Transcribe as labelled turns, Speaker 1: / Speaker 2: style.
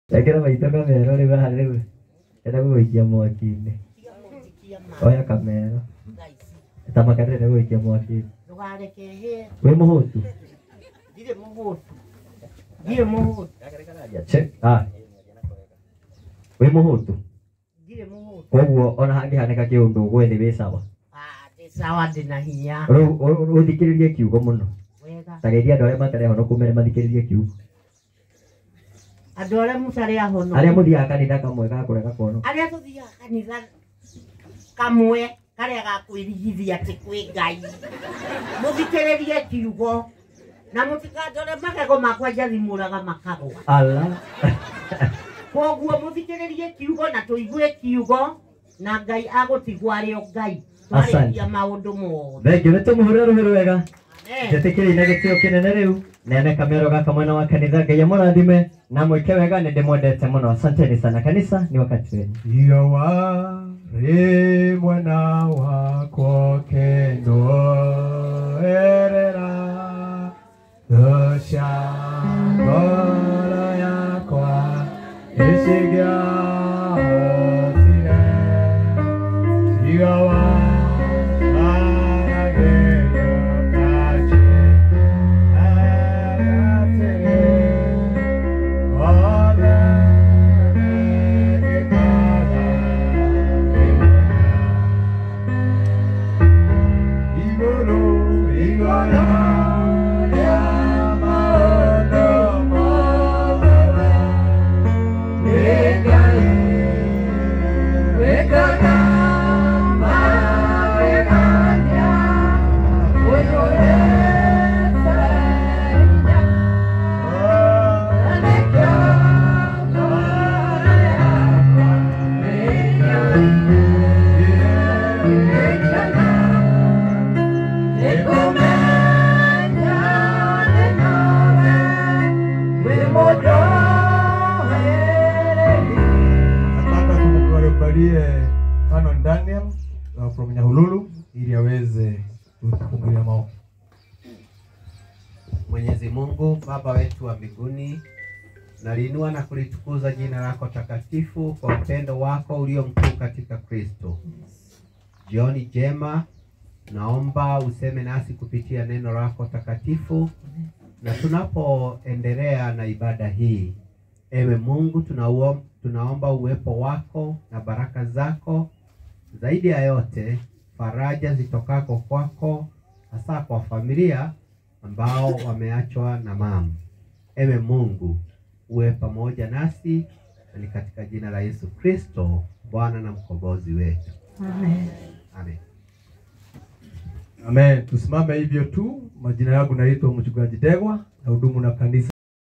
Speaker 1: Ekera maitho kamero ri bahari riu. Enda guikia mwaki-ini. Oya kamero. Tamakadere guikia mwaki.
Speaker 2: Ndugareke he.
Speaker 1: We muhutu.
Speaker 2: Dire muhutu. Dire muhutu.
Speaker 1: Check. We muhutu.
Speaker 2: Dire muhutu.
Speaker 1: Koguo ona hangihaneka kiundu gwe ni wi sawa.
Speaker 2: Sawa ndina hinya.
Speaker 1: Uthikiririe kiugo muno.
Speaker 2: Wega.
Speaker 1: Tageria andu aria matare hono kumere mathikiririe kiugo.
Speaker 2: Andu aria mutare ahono.
Speaker 1: Aria muthiaga kanitha kamwe ga kurega kono.
Speaker 2: Aria tuthiaga kanitha kamwe karia gakwirigithia ati kwi Ngai. Muthikiririe kiugo. Na mutikandore magego makwa njathimuraga makagwa.
Speaker 1: Ala.
Speaker 2: Koguo muthikiririe kiugo na tuigue kiugo na Ngai agutigwa ario Ngai. Twarikia maundu mothe.
Speaker 1: Thengio nĩ tũmũhũrĩre rũhĩ rwega. Njĩtĩkĩrei na gĩtĩo kĩnene rĩu. Nene kamero gaka mwena wa kanitha. Ngai amũrathime na mwĩke wega, nĩ ndĩmwendete mũno. Asanteni sana kanisa, ni wakati wenu.
Speaker 3: Iyo warĩ mwena wakwa kendo erera thũcia ngoro yakwa ĩcigĩahotire iyo Canon Daniel from Nyahululu ili aweze kufungulia maombi.
Speaker 4: Mwenyezi Mungu Baba wetu wa mbinguni, naliinua na kulitukuza jina lako takatifu kwa upendo wako ulio mkuu katika Kristo. Jioni jema, naomba useme nasi kupitia neno lako takatifu, na tunapoendelea na ibada hii, ewe Mungu, tunaomba uwepo wako na baraka zako, zaidi ya yote faraja zitokako kwako, hasa kwa familia ambao wameachwa na mama. Ewe Mungu, uwe pamoja nasi, ni katika jina la Yesu Kristo, Bwana na mkombozi wetu.
Speaker 2: Amen.
Speaker 4: Amen.
Speaker 3: Amen. Tusimame hivyo tu. Majina yangu naitwa Mchungaji Degwa na hudumu na kanisa